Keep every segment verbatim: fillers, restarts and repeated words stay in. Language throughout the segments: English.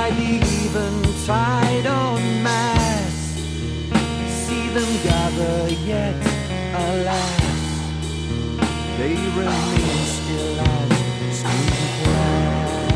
by the eventide en masse. See them gather, yet alas, they remain still as stone glass.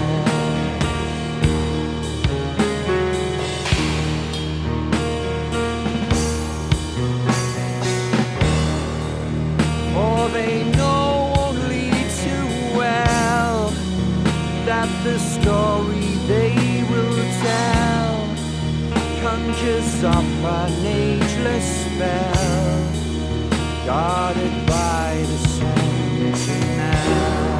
For they know only too well that the story they will tell conjures up an ageless spell, guarded by the sentinel.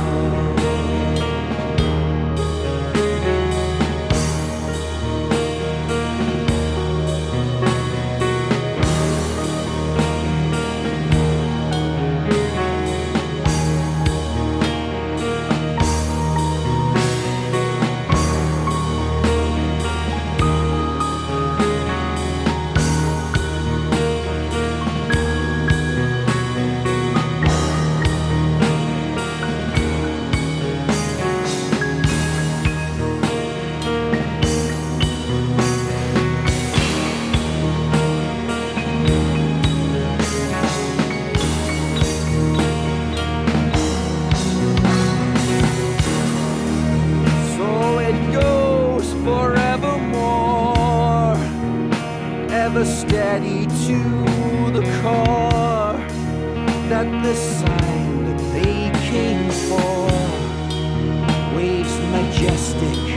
Ever steady to the core, that the sign that they came for waves majestic